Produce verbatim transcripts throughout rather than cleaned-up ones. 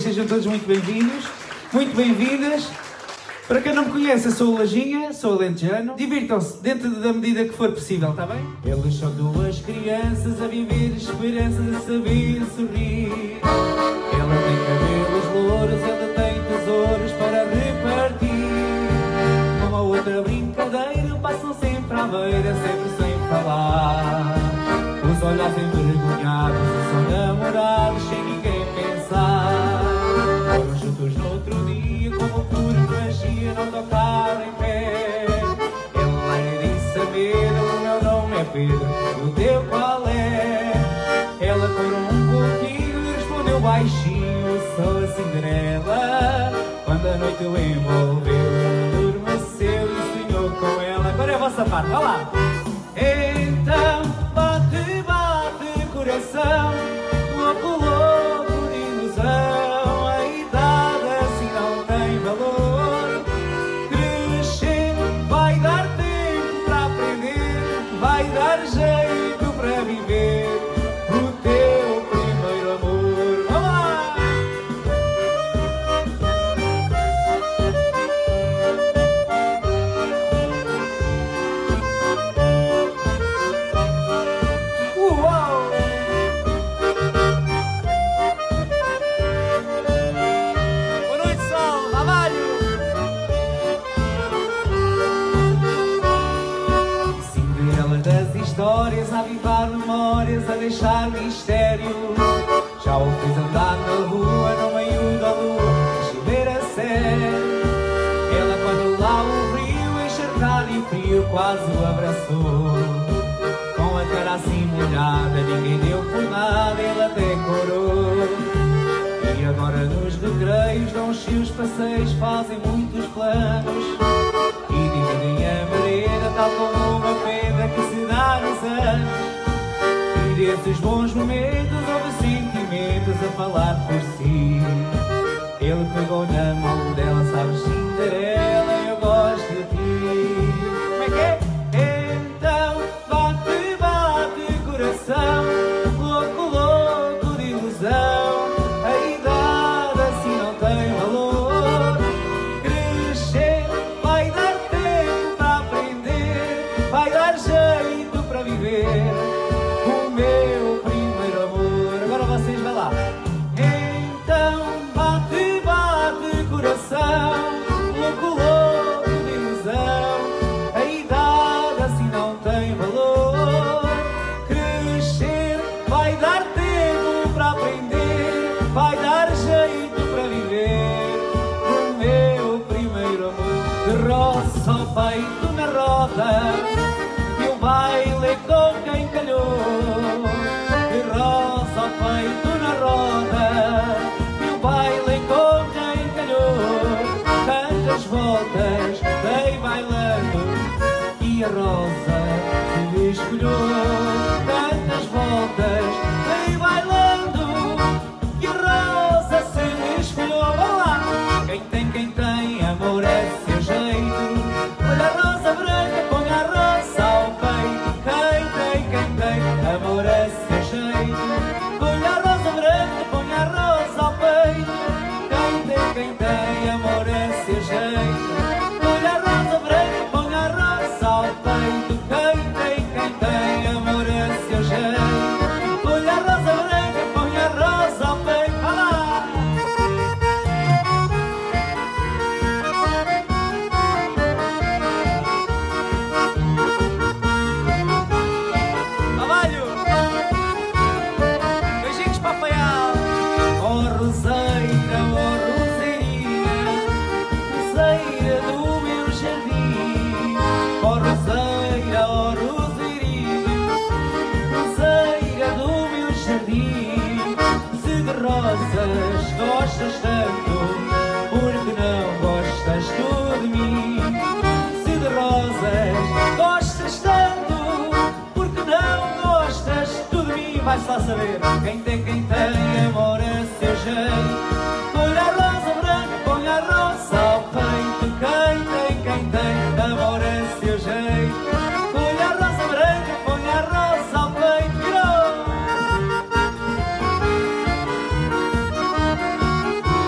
sejam todos muito bem-vindos, muito bem-vindas. Para quem não me conhece, eu sou o Lajinha, sou alentejano. Divirtam-se dentro da medida que for possível, está bem? Eles são duas crianças a viver esperanças, a saber sorrir. Ela tem cabelos louros, ela tem tesouros para repartir. Uma outra brincadeira, passam sempre à beira, sempre sem falar. Os olhares envergonhados, são namorados sem ninguém pensar. Foram juntos no outro dia, como pura magia, não tocar em pé. Ela lhe disse a Pedro, o meu nome é Pedro, o teu qual é? Ela corou um pouquinho e respondeu baixinho, sou a Cinderela. Quando a noite o envolveu, ele adormeceu e sonhou com ela. Agora é a vossa parte, vá lá! Então bate, bate coração, louco, louco de ilusão. A idade assim não tem valor. Crescer vai dar tempo para aprender, vai dar jeito para viver o teu primeiro amor. Vamos lá! Uau! Boa noite, sol! Trabalho! Cinderela das histórias, a avivar memórias, a deixar mistério. Já o fez andar na rua, no meio da lua, a chover a sério. Ela quando lá o viu, encharcado e frio, quase o abraçou. Com a cara assim molhada, ninguém deu por nada, ele até corou. E agora nos recreios, dão os seus passeios, fazem muitos planos. E dividem a mareda, tal como uma pedra que se dá nos anos. E desses bons momentos, houve sentimentos a falar por si. Ele pegou na mão dela, sabes, Cinderela, eu gosto de ti. Como é que é? Então bate, bate coração, louco, louco de ilusão. A idade assim não tem valor. Crescer vai dar tempo para aprender, vai dar jeito para viver o meu primeiro amor. Agora vocês vão lá. Então bate, bate coração, louco, louco de ilusão. A idade assim não tem valor. Crescer vai dar tempo para aprender, vai dar jeito para viver o meu primeiro amor. De roça ao peito na roda, e o baile com quem calhou. De roça ao peito na roda, e o baile com quem calhou. Tantas voltas dei bailando, e a rosa se escolheu. Tantas voltas dei bailando, e a rosa se escolheu. Vamos lá! Quem tem, quem tem, amor é seu jeito. Olha a rosa branca, põe a rosa ao peito. Quem tem, quem tem, amor é seu jeito. Olha a rosa branca, põe a rosa ao peito. Quem tem, quem tem, amor é seu jeito. Olha a rosa branca, põe a rosa ao peito. Quem tem, quem tem, amor é seu jeito. Olha a rosa branca, põe a rosa ao peito. Vai lá! Trabalho! Beijinhos para Faial! Oh roseira, oh roseirinha, roseira do meu jardim. Oh roseira, oh roseirinha, roseira do meu jardim. Se de rosas gostas tanto, por que não gostas tu de mim? Se de rosas gostas tanto, por que não gostas tu de mim? Vai-se lá saber. Quem tem, quem tem, amor é seu jeito. Põe a rosa branca, põe a rosa ao peito. Quem tem, quem tem, amor é seu jeito. Põe a rosa branca, põe a rosa ao peito. Virou!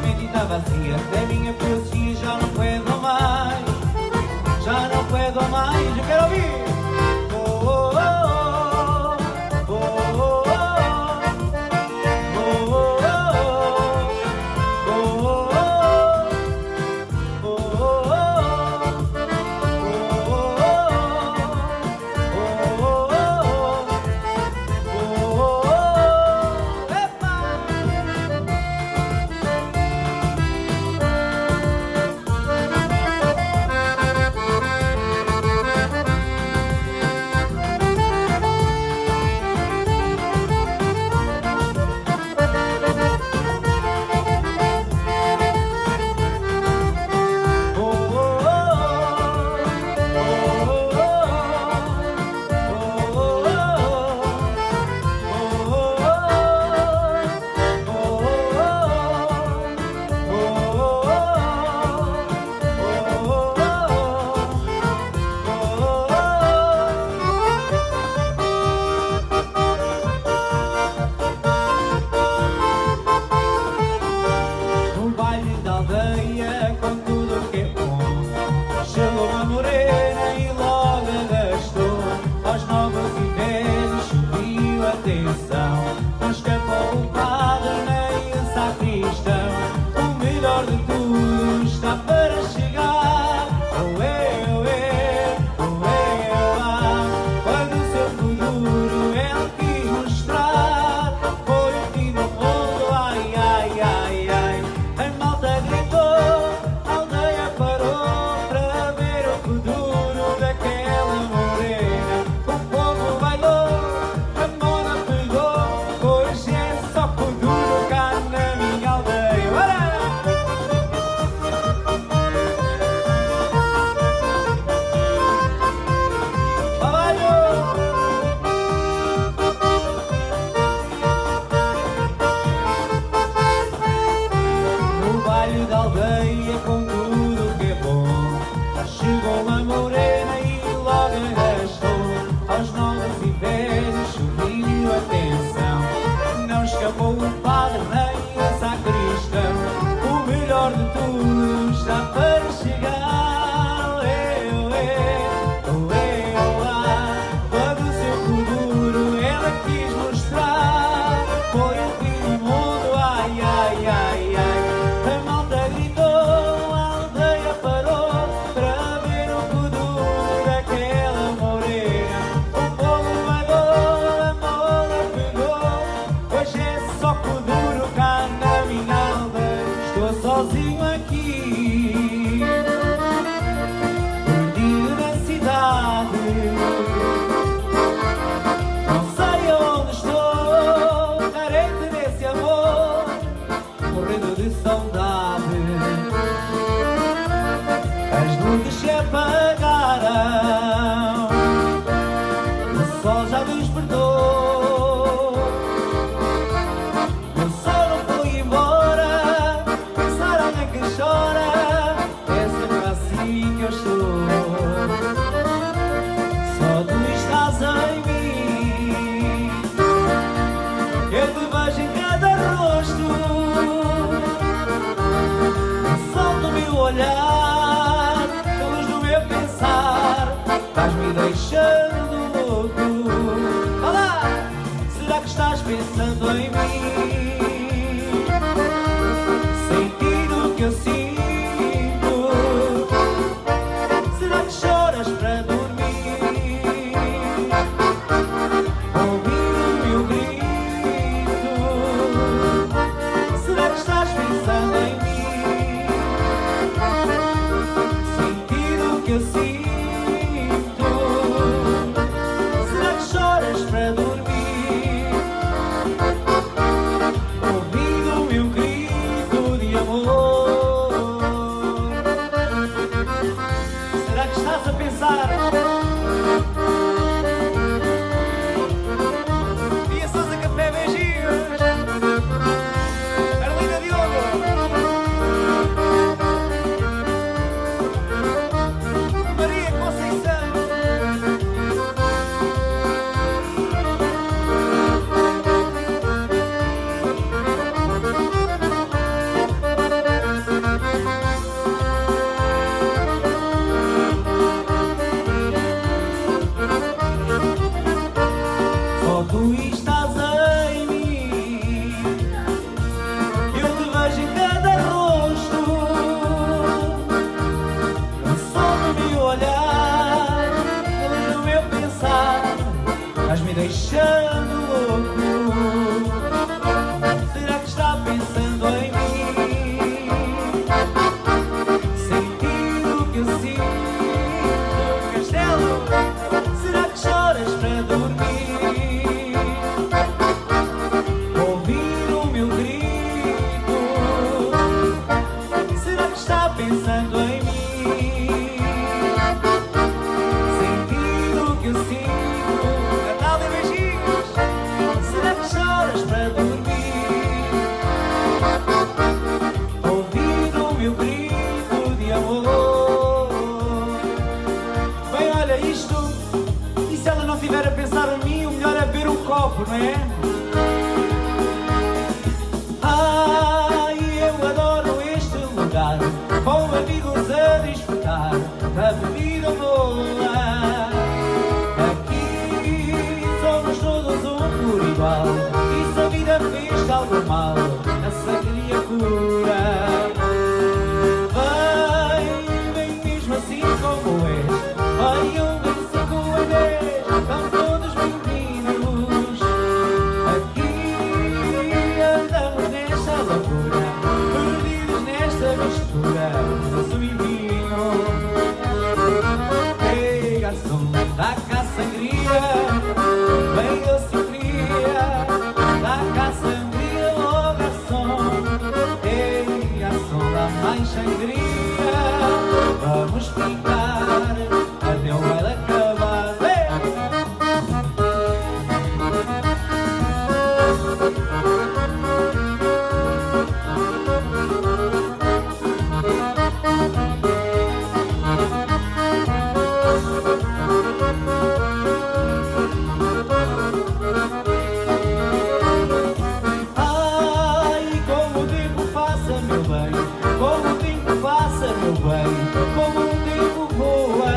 mente está vazia, da minha poesia já não puedo mais, já não puedo mais, eu quero ouvir. Oh, oh, oh, oh, oh, oh, não escapou o padre nem o sacristão. O melhor de tudo está para chegar. Oh, eu, eu, oh, eu, ah. Quando o seu futuro ele quis mostrar, foi o fim do mundo, ai, ai, ai, ai. A malta gritou, a aldeia parou para ver o futuro daquela morena. O povo bailou, da aldeia com tudo que é bom. Chegou uma morena e logo arrastou aos novos e velhos, chuvinho, atenção. Não escapou o padre nem o sacristão. O melhor de tudo está para chegar. Eu, eu, eu, ah. Quando o seu futuro ela quis mostrar, foi o fim do mundo, ai, ai, ai, ai. A malta gritou, a aldeia parou para ver o futuro daquela morena. O povo bailou, a moda pegou, hoje é só futuro cá na minha aldeia. Estou sozinho aqui, perdido na cidade. Não sei onde estou, carente desse amor, morrendo de saudade. As luzes se apagaram, o sol já despertou. O sol não foi embora, essa aranha que chora, é sempre assim que eu estou. Só tu estás em mim, eu te vejo em cada rosto. Solta o meu olhar, a luz do meu pensar, estás-me deixando louco. Olá, será que estás pensando em mim? Sentir o que eu sinto, será que choras para dormir? Ouvir o meu grito, será que estás pensando em mim? Que eu sinto, será que choras para dormir? lugar, com amigos a desfrutar da bebida boa. Aqui somos todos um por igual, e se a vida fez algo mal, a sangria cura. Vem, vem mesmo assim como és, vai um, vem cinco a dez, estão todos bem-vindos. Aqui andamos nesta loucura, perdidos nesta mistura, doce e vinho. Ei, garçom, dá cá sangria, vem doce e fria, dá cá sangria, oh garçom. Ei, garçom, dá mais sangria, vamos ficar até o baile acabar. Ei! Ai, como o tempo passa, meu bem, como o tempo passa, meu bem, como o tempo voa.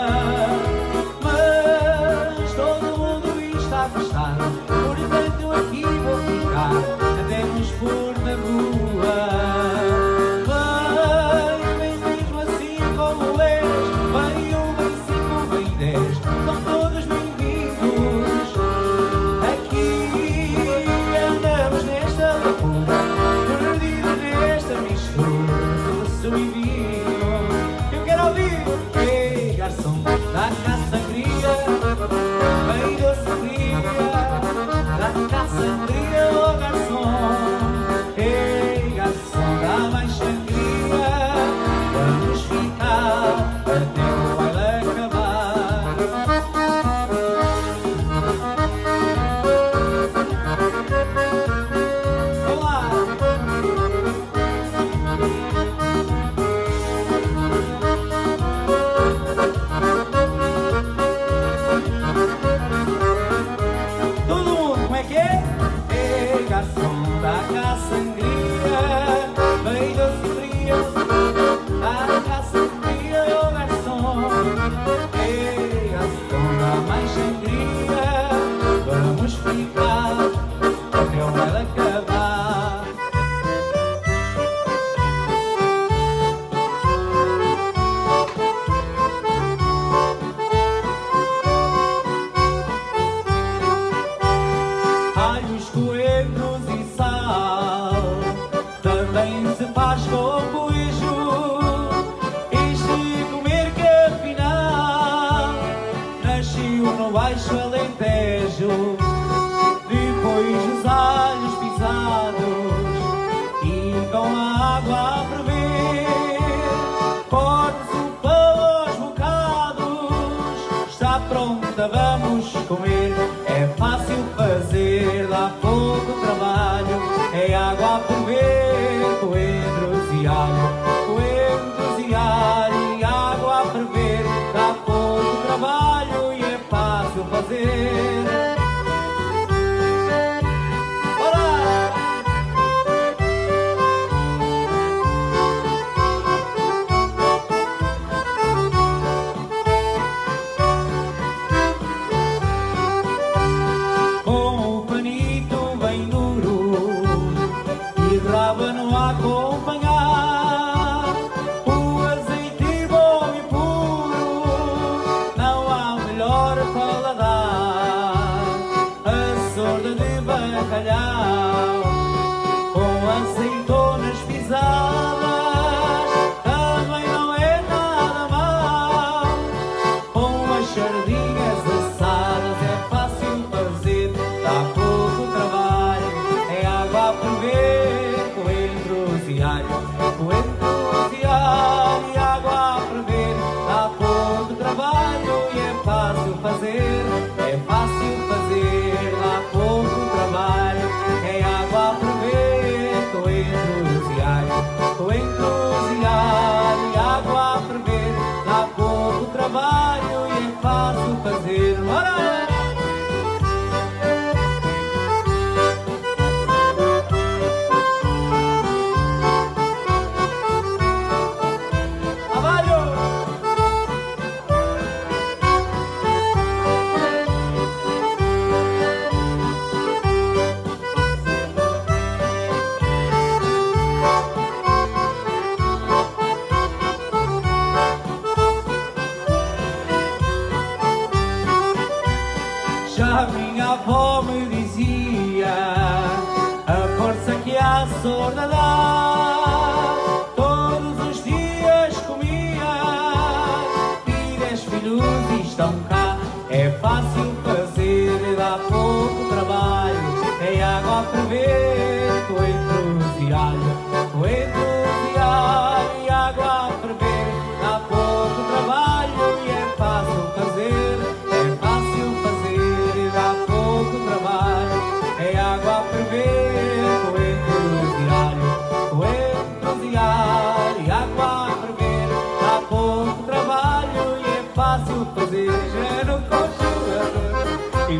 Mas todo mundo está a gostar, portanto aqui vou ficar até nos pôr na rua. Vem, vem mesmo assim como és, vem um, vem cinco, vem dez, são todos bem-vindos. Aqui andamos nesta loucura, perdidos nesta mistura, doce e vinho. Eu quero ouvir, ei garçom, dá cá sangria, vem doce e fria, dá cá sangria, oh garçom. Ei garçom, dá mais sangria, vamos ficar até o baile acabar. Vamos lá! Todo mundo, como é que é? Ei, garçom, dá cá sangria, vem doce e fria, dá cá sangria, oh garçom. Ei, garçom, dá mais sangria, vamos ficar até o baile acabar. Alhos, coentros e sal, também se faz com queijo. Este comer que afinal nasceu no Baixo Alentejo. Depois os alhos pisados e com a água a ferver, cortes o pão aos bocados, está pronta, vamos comer. É fácil fazer, dá pouco trabalho, é água a ferver, coentros e alho, coentros e alho, e água a ferver, dá pouco trabalho e é fácil fazer. Com o panito bem duro e rábano a acompanhar, o azeite bom e puro, não há melhor paladar. A sorda de bacalhau com azeitonas pisadas também não é nada mal. Com as sardinhas assadas é fácil fazer, dá pouco trabalho, é água a ferver, coentros e alho, coentros e alho, e água a ferver, dá pouco trabalho e é fácil fazer, é fácil fazer, dá pouco trabalho, é água a ferver, coentros e alho, coentros e alho, e água a ferver, dá pouco trabalho e é fácil fazer. Bora!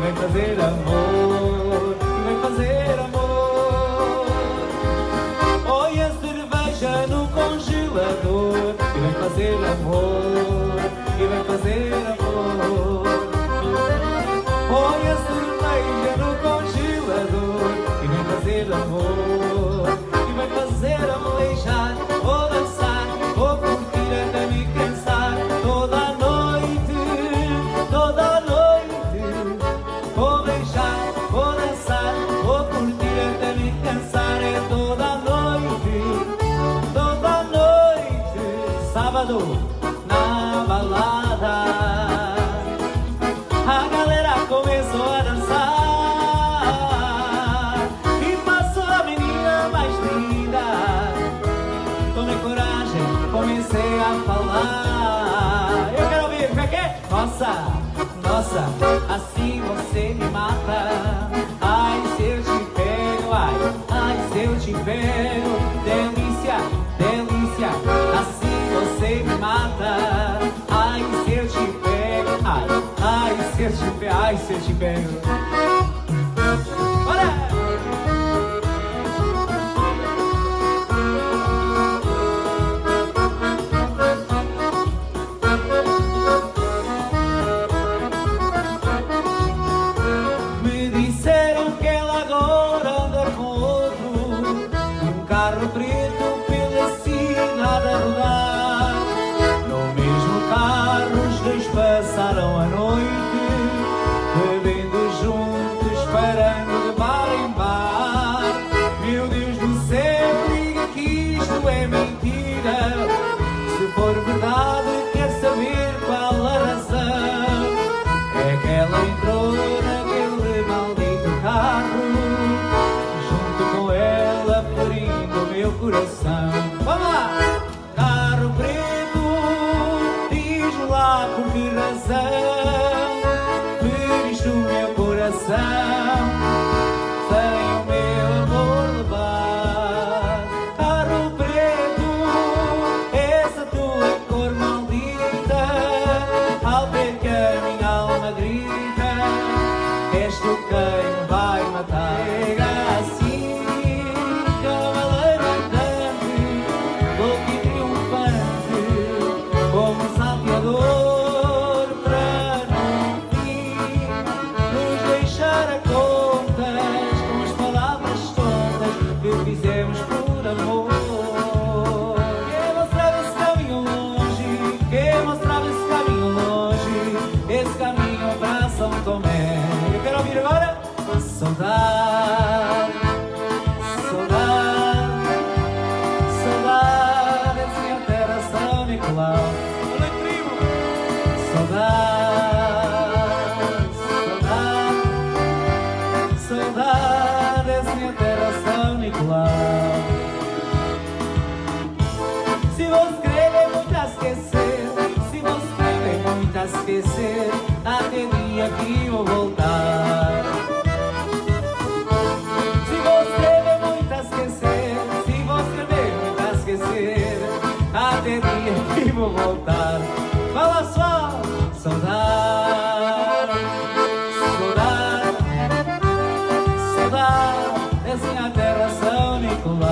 vem fazer amor, e vem fazer amor. Põe a cerveja no congelador, e vem fazer amor, e vem fazer amor. Põe a cerveja no congelador, e vem fazer amor, e vem fazer amor. Beijar, vou dançar, vou curtir até me cansar. Toda a noite, toda a noite. Vou beijar, vou dançar, vou curtir até me cansar. É toda a noite, toda a noite. Sábado, na balada, a galera começou a dançar. E passou a menina mais linda. Tomei coragem, comecei a falar. Eu quero ouvir, como é que é? Nossa, nossa, assim você me mata. Ai, se eu te pego, ai, ai, se eu te pego. Delícia, delícia, assim você me mata. Ai, se eu te pego, ai, ai, se eu te pego, ai, se eu te pego. Bora! Preto pela cidade a rodar. No mesmo carro os dois passaram a noite, bebendo juntos, parando de bar em bar. Meu Deus do céu, diga que isto é mentira. Se for verdade, quer saber qual a razão. É que ela entrou naquele maldito carro, junto com ela ferindo meu coração. Vamos lá! Carro preto, diz lá por que razão feriste o meu coração, sem o meu amor levar. Carro preto, essa tua cor maldita, ao ver que a minha alma grita, és tu quem me vai matar. Chega assim, cavaleiro andante, louco e triunfante, como um salteador, para no fim nos deixar a contas com as palavras tontas que fizemos por amor. Quem mostrava esse caminho longe, quem mostrava esse caminho longe, esse caminho para São Tomé. Eu quero ouvir agora. Saudade, saudade, saudade, essa minha terra São Nicolau. Olha, primo! Saudade, saudade, saudade, essa minha terra São Nicolau. Se vou escrever muito a esquecer, se vou escrever muito a esquecer, até dia que vou voltar. Até dia que vou voltar. Fala só! Saudade, saudade, saudade, essa minha terra São Nicolau.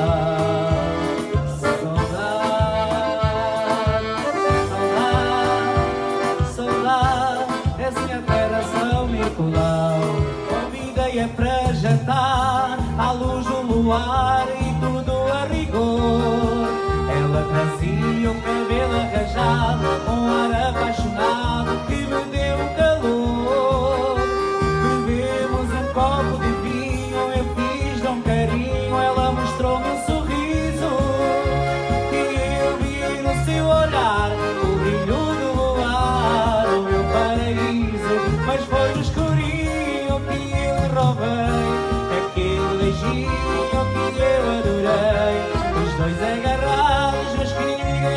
Saudade, saudade, saudade, essa minha terra São Nicolau. Convidei-a para jantar, à luz do luar e tudo a rigor. Ela trazia o cabelo arranjado, um ar apaixonado que me deu calor. Bebemos um copo de vinho, eu fiz-lhe um carinho, ela mostrou-me um sorriso. E eu vi no seu olhar o brilho do luar, o meu paraíso. Mas foi no escurinho que eu roubei aquele beijinho que eu adorei. Os dois agarrados, mas queria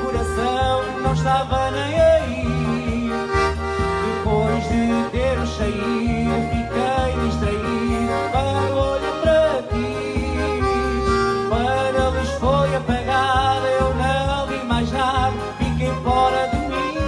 coração não estava nem aí. Depois de ter o sair, fiquei distraído. Quando olho para ti, para a luz foi apagada, eu não vi mais nada, fiquei fora de mim.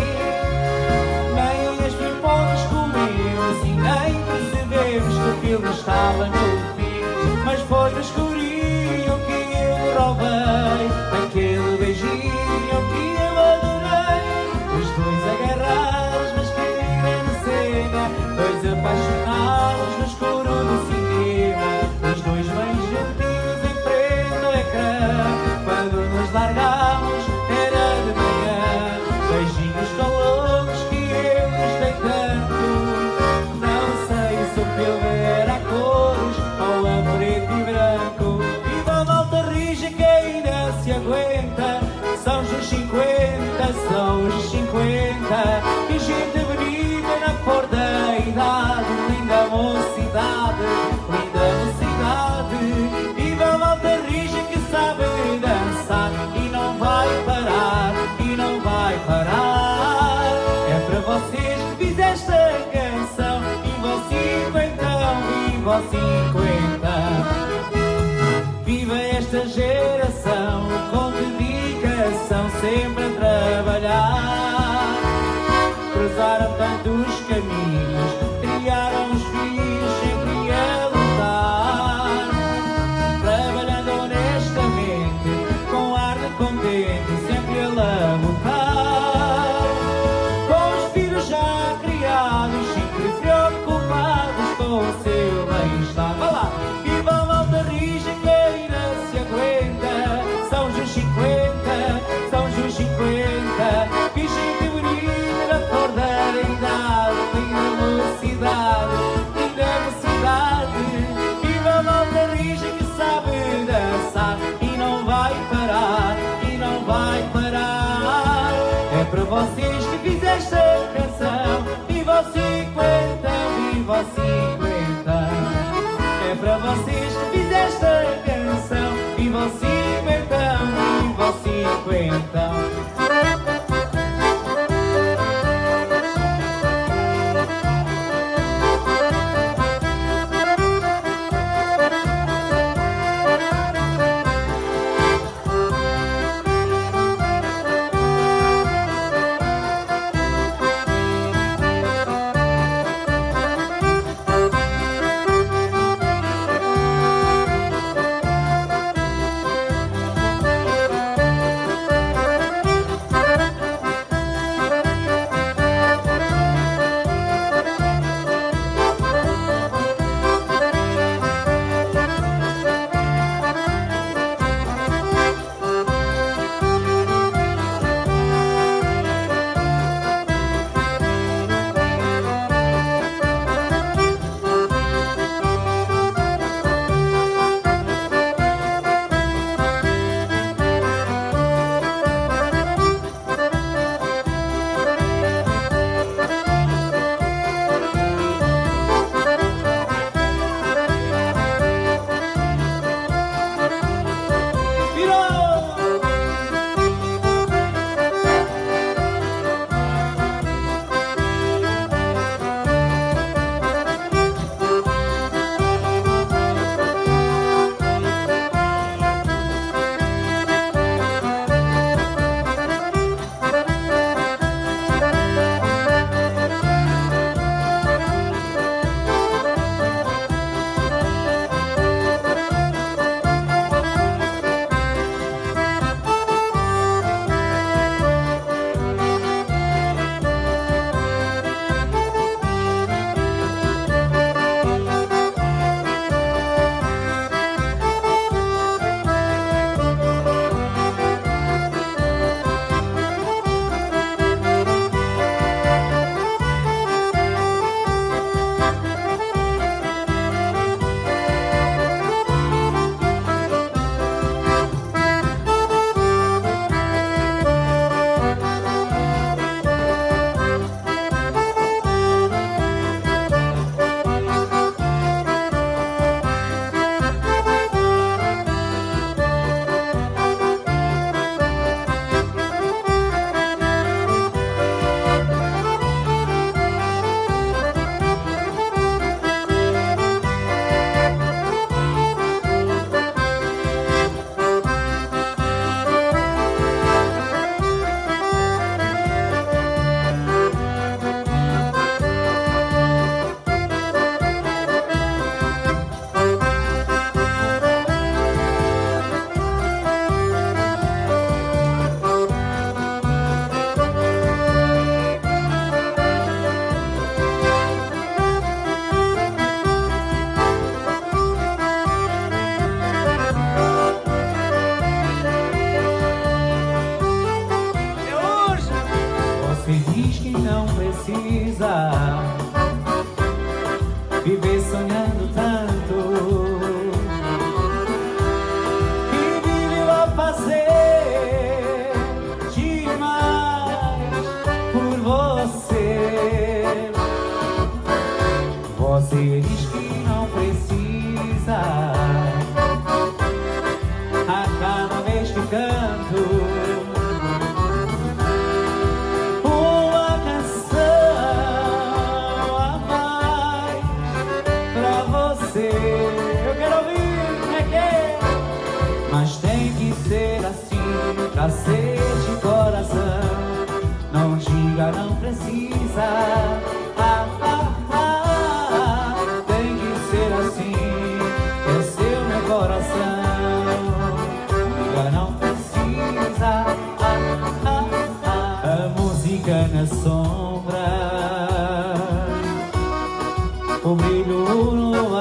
Nem as pipocas comemos e nem percebemos que o filme estava no fim. Mas foi no escurinho que eu roubei aquele beijinho que eu adorei. Os dois agarrados, mas querem na cena, dois apaixonados no escuro do cinema. Os dois bem juntinhos em frente ao ecrã. Quando nos largámos era de manhã. Beijinhos tão loucos que eu gostei tanto. Não sei se o filme era a cores ou a preto e branco. Viva a malta rija que ainda se aguenta. São os cinquenta, são os cinquenta. Que gente bonita na flor da idade. Linda mocidade, linda mocidade. Viva a malta rija que sabe dançar e não vai parar, e não vai parar. É para vocês que fiz esta canção. Viva o cinquentão, viva o cinquenta. Viva esta geração com dedicação, sempre a trabalhar. Cruzaram tantos caminhos, criaram os filhos sempre a lutar. Trabalhando honestamente, com ar de contente, sempre a labutar. Com os filhos já criados, sempre preocupados com o seu bem-estar. Vá lá! Viva a malta rija que ainda se aguenta. São os cinquenta, são os cinquenta. Que gente bonita na flor da idade. Linda mocidade, linda mocidade. Viva a malta rija que sabe dançar e não vai parar, e não vai parar. É para vocês que fiz esta canção. Viva o cinquenta, viva o cinquenta. É para vocês que fiz esta canção. Viva o cinquentão, viva o cinquentão. precisa viver sonhando tanto e vive a fazer demais por você. Você diz que não precisa a cada vez que canto uma canção a mais pra você. Eu quero ouvir, como é que é? Mas tem que ser assim pra ser de coração. Não diga não precisa. Ah, ah, ah. Tem que ser assim, esse é o meu coração. Não precisa. Ah, ah, ah. A música na sombra, o brilho no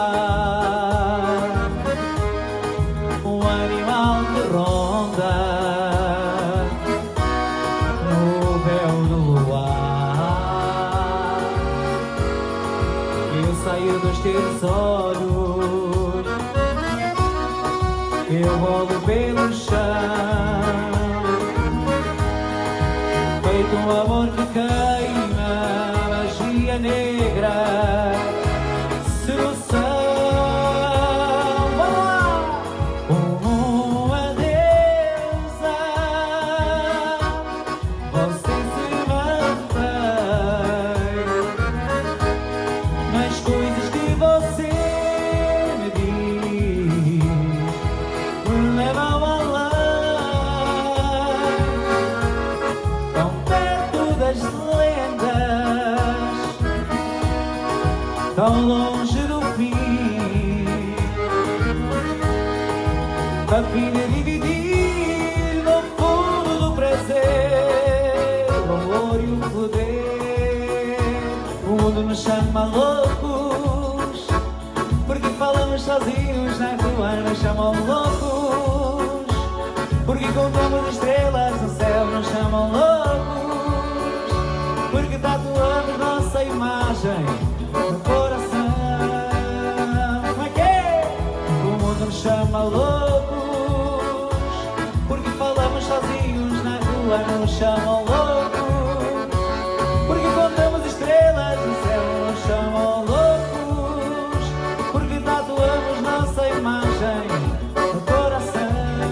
ar, um animal que ronda no véu do luar. Eu saio dos teus olhos, eu rolo pelo chão, feito um amor que queima, magia negra, sedução. Vamos lá! Uma deusa, você se mantém nas coisas que você me diz. Levam além, tão perto das lendas, tão longe do fim, a fim de dividir no fundo do prazer o amor e o poder. O mundo nos chama loucos porque falamos sozinhos na rua, nos chamam loucos porque contamos estrelas no céu, nos chamam loucos porque tatuamos nossa imagem no coração. Como é que é? O mundo nos chama loucos porque falamos sozinhos na rua, nos chamam loucos porque contamos estrelas no céu, nos chamam loucos porque tatuamos nossa imagem no coração.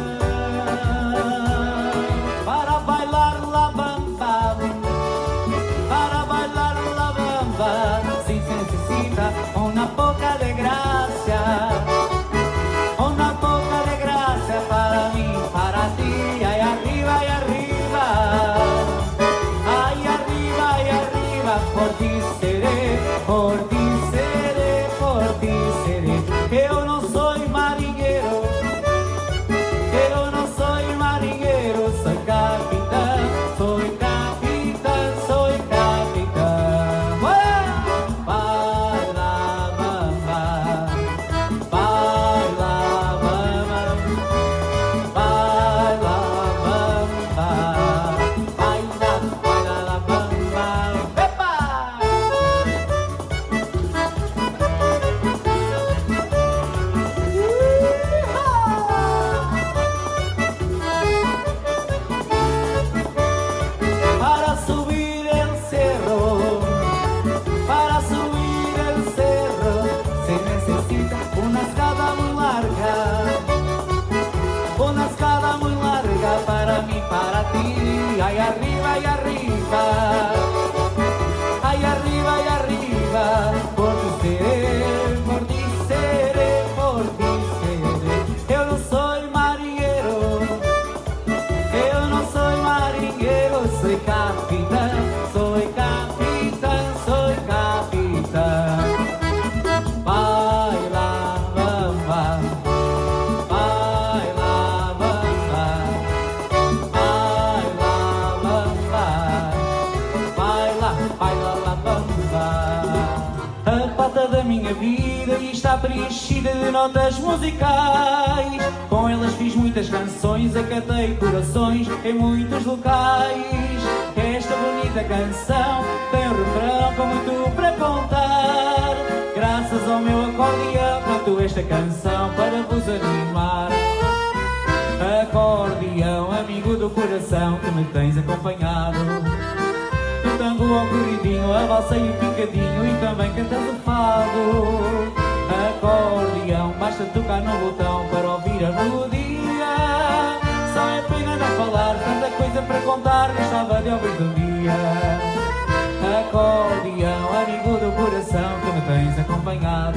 Para bailar la bamba, para bailar la bamba, se necesita una poca de gracia, una poca de gracia para mí, para ti. Ay arriba, ay arriba, ay arriba, ay arriba, por ti seré, por ti seré, por ti seré. Eu não sou marinheiro, eu não sou marinheiro, sou capitão, sou capitão, sou capitão. Vai lá, bamba, vai lá, bamba, vai lá, bamba, vai lá, vai lá, bamba. Epa! Para subir el cerro, para subir el cerro, se necesita una escada muy larga, una escada muy larga para mí, para ti. Ay arriba, ay arriba, ay arriba, ay arriba, por ti seré, por ti seré, por ti seré. Eu não sou marinheiro, eu não sou marinheiro, sou capitão, sou capitão, sou capitão. Vai lá, bamba, vai lá, bamba, vai lá, bamba, vai lá, vai lá, lá, bamba. A pata da minha vida está preenchida de notas musicais. Com elas fiz muitas canções, acatei corações em muitos locais. Esta bonita esta canção tem um refrão com muito para contar. Graças ao meu acordeão canto esta canção para vos animar. Acordeão, amigo do coração, que me tens acompanhado. No tango ao corridinho, a valsa e o picadinho, e também cantas o fado. Acordeão, basta tocar no botão para ouvir a melodia. Só é pena não falar, tanta coisa para contar, gostava de ouvir um dia. Acordeão, amigo do coração, que me tens acompanhado.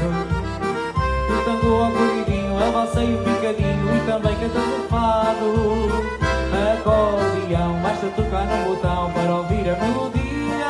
No tango ao corridinho, a valsa e o picadinho, e também cantas o fado. Acordeão, basta tocar no botão para ouvir a melodia.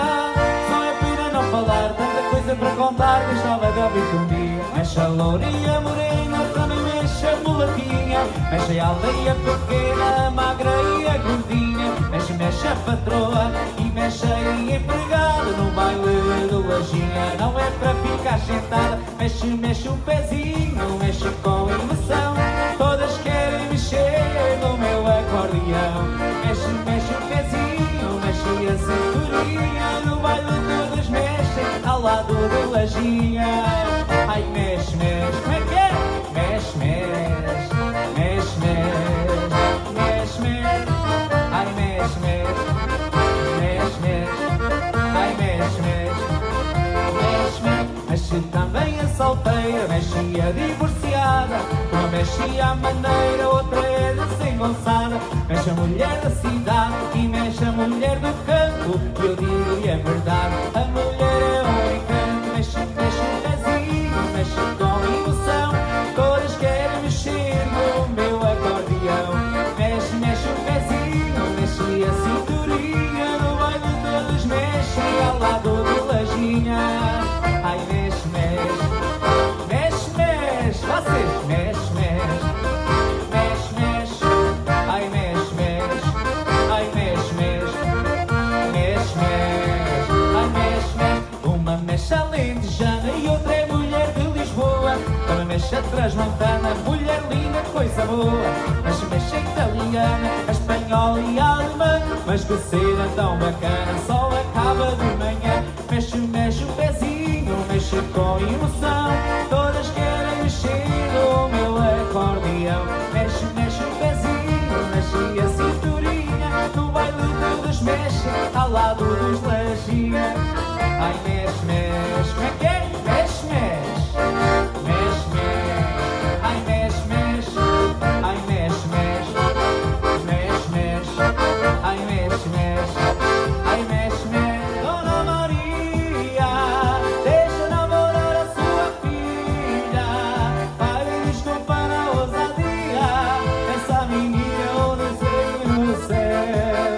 Só é pena não falar, tanta coisa para contar, gostava de ouvir um dia. Mexe a lourinha morena, também mexe a mulatinha, mexe a aldeia pequena, a magra e a gordinha. Mexe, mexe a patroa e mexe a empregada no baile do Lajinha. Não é para ficar sentada, mexe, mexe o pezinho, mexe com emoção. Todas querem mexer no meu acordeão. Mexe, mexe o pezinho, mexe a cinturinha, no baile todas mexem ao lado do Lajinha. Ai, mexe, mexe, como é que é? Mexe, mexe, mexe, mexe, mexe, mexe. Ai, mexe, mexe, mexe, mexe. Ai, mexe, mexe, mexe, mexe. Mexe também a solteira, mexe a divorciada. Uma mexe à maneira, outra é desengonçada. Mexe a mulher da cidade e mexe a mulher do campo. E eu digo e é verdade, a mulher é um encanto. Mexe, mexe o pezinho, mexe com emoção. Todas querem mexer no meu acordeão. Mexe, mexe o pezinho, mexe a cinturinha, no baile todos mexem ao lado do Lajinha. Ai, mexe, mexe, mexe, mexe, vocês, mexe, mexe, mexe, mexe. Ai, mexe, mexe, ai, mexe, mexe, mexe, mexe. Ai, mexe, mexe. Uma mexe alentejana e outra é mulher de Lisboa. Também mexe a transmontana, mulher linda, coisa boa. Mexe, mexe a italiana, a espanhola e a alemã. Mas que cena tão bacana, só acaba de manhã. Mexe, mexe o pezinho, mexe com emoção. Todas querem mexer no meu acordeão. Mexe, mexe o pezinho, mexe a cinturinha, no baile todos mexem ao lado dos Lajinha. Ai, mexe, mexe, como é que é? Mexe, mexe, mexe, mexe. Ai, mexe, mexe, ai, mexe, mexe, mexe, mexe. Ai, mexe, mexe, ai, mexe, mexe. Dona Maria, deixa namorar a sua filha. Pai, desculpa na ousadia, essa menina é um desenho no céu.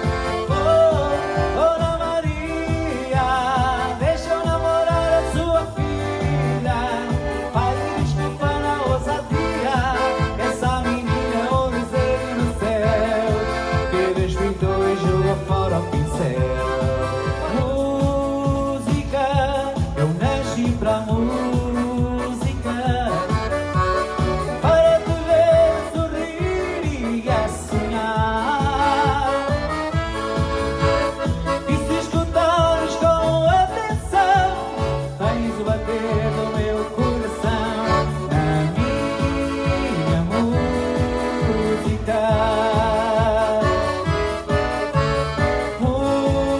Oh, Dona Maria, deixa namorar a sua filha. Pai, desculpa na ousadia, essa menina é um desenho no céu. Que desvendou e jogou fora o pincel. Música, eu nasci pra música, para te ver sorrir e a sonhar. E se escutares com atenção, tens o bater do meu coração na minha música. Música,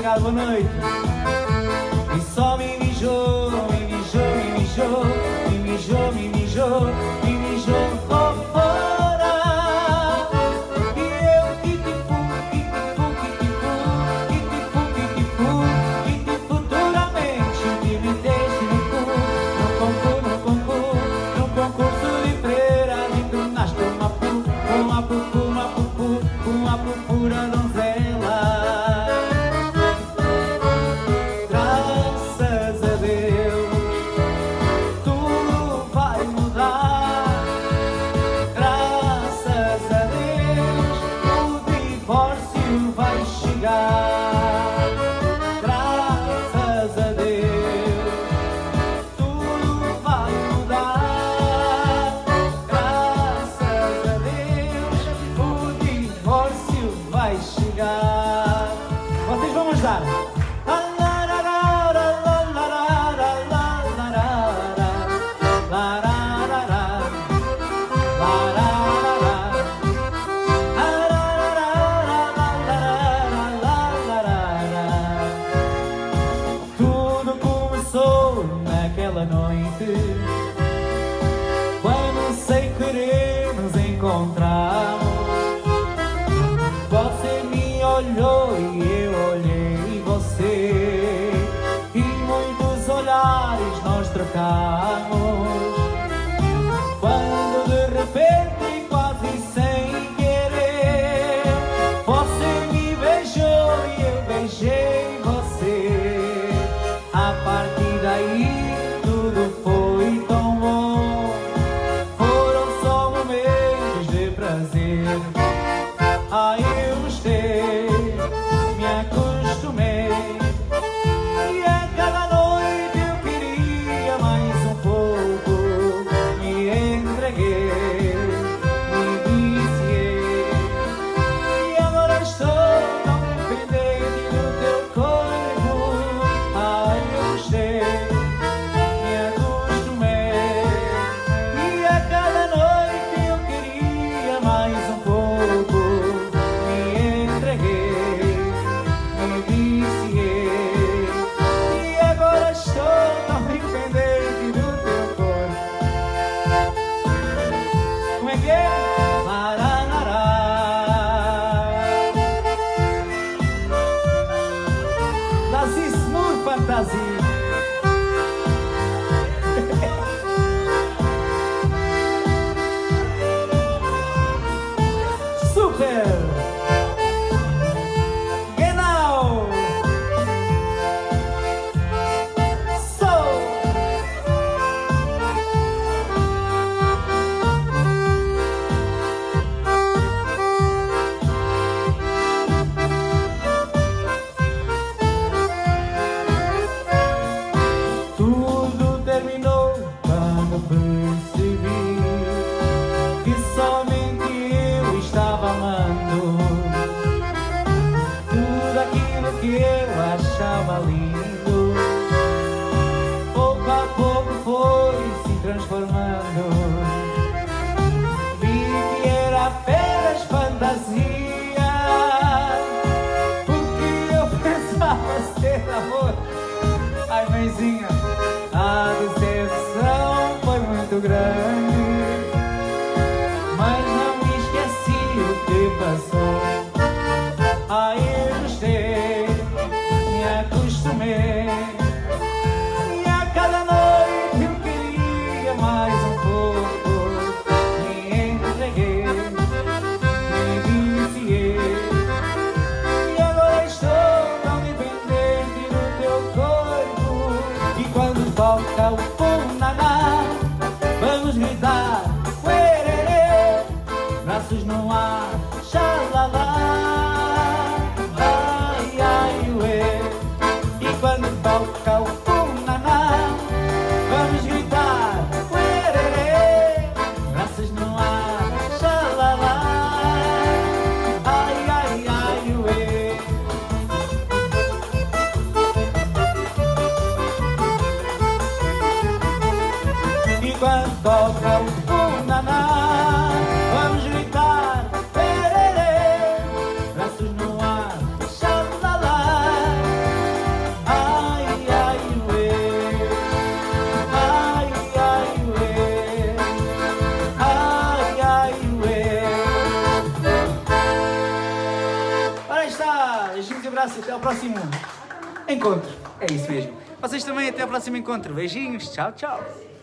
obrigado, boa noite. E só me mijou, me mijou, me mijou, me mijou, me mijou, me mijou fora. E eu kitipu, kitipu, kitipu, kitipu, kitipu, kitipu duramente que me deixe no cu, no concurso, no concurso, no concurso de freira de tornaste uma pu, uma pupu, uma pupu, uma pupura donzela. Graças a Deus tudo vai mudar. Graças a Deus o divórcio vai chegar. Graças a Deus tudo vai mudar. Graças a Deus o divórcio vai chegar. Vocês vão ajudar. Tudo começou naquela noite, quando sem querer nos encontramos. Você me olhou e eu olhei você, e muitos olhares nós trocamos. Quando de repente, quase sem querer, você me beijou e eu beijei você. A partir daí tudo foi tão bom, foram só momentos de prazer. Aí eu gostei, me acostumei, e a cada noite eu queria mais um pouco. Me entreguei, me viciei, e agora estou tão dependente do teu corpo. Aí eu gostei, me acostumei, e a cada noite eu queria mais um pouco. Me entreguei, me viciei, e agora estou tão dependente do teu corpo. Como é que é? Laranará. Das Smooth Fantasia. Super! Genau! So! Tudo terminou quando percebi que somente eu estava amando. Tudo aquilo que eu achava lindo, pouco a pouco foi se transformando. Vi que era apenas fantasia, porque eu pensava ser amor. Ai, mãezinha, a decepção foi muito grande, mas não me esqueci o que passou. Aí eu gostei, me acostumei, e a cada noite eu queria mais um pouco. Me entreguei, me viciei, e agora estou tão dependente do teu corpo. E quando toca o funaná, vamos gritar uererê, braços no ar, xalala, ai, ai, uê. E quando toca o funaná, vamos gritar uererê, braços no ar, xalala, ai, ai, ai, uê. ao próximo encontro. É isso mesmo. Vocês também, até ao próximo encontro. Beijinhos, tchau, tchau.